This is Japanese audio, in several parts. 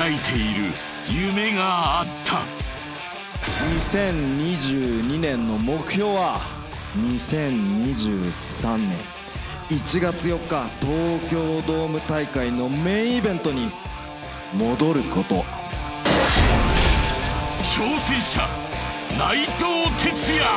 描いている夢があった。 2022年の目標は2023年1月4日東京ドーム大会のメインイベントに戻ること。 挑戦者内藤哲也。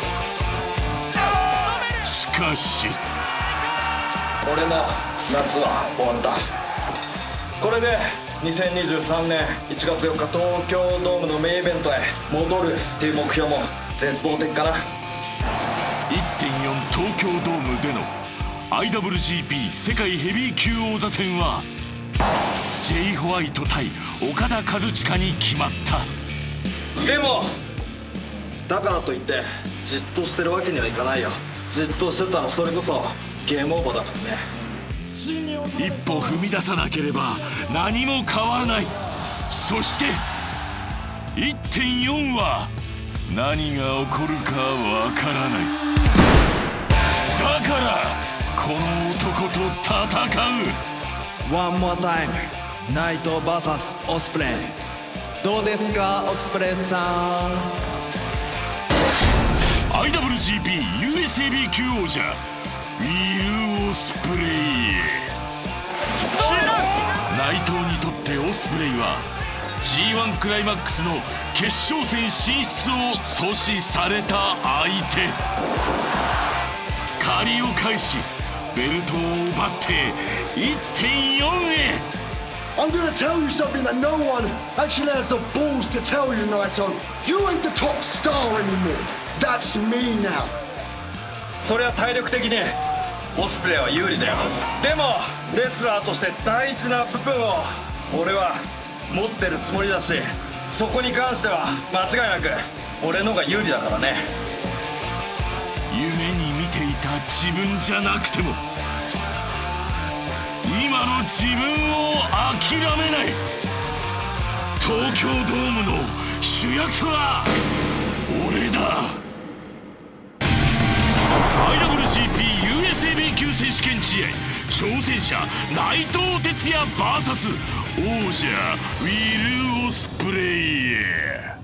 しかし俺の夏は終わった。これで2023年1月4日東京ドームのメインイベントへ戻るっていう目標も絶望的かな。 1.4 東京ドームでの IWGP 世界ヘビー級王座戦は J. ホワイト対岡田和親に決まった。 でもだからといってじっとしてるわけにはいかないよ。じっとしてたのそれこそゲームオーバーだからね。 一歩踏み出さなければ何も変わらない。そして 1.4 は何が起こるかわからない。だからこの男と戦う。 ワンモアタイム内藤 VS オスプレイ。どうですかオスプレイさん。 IWGP USAB 級王者ウィル・オスプレイ。内藤にとってオスプレイは G1 クライマックスの決勝戦進出を阻止された相手。借りを返しベルトを奪って 1.4 へ。 I'm gonna tell you something that no one actually has the balls to tell you, Naito. You ain't the top star anymore. That's me now. それは体力的にオスプレイは有利だよ。でもレスラーとして大事な部分を俺は持ってるつもりだし、そこに関しては間違いなく俺のが有利だからね。 夢に見ていた自分じゃなくても今の自分を諦めない。東京ドームの主役は俺だ。 IWGP USAB 級選手権試合挑戦者内藤哲也 VS 王者ウィル・オスプレイ。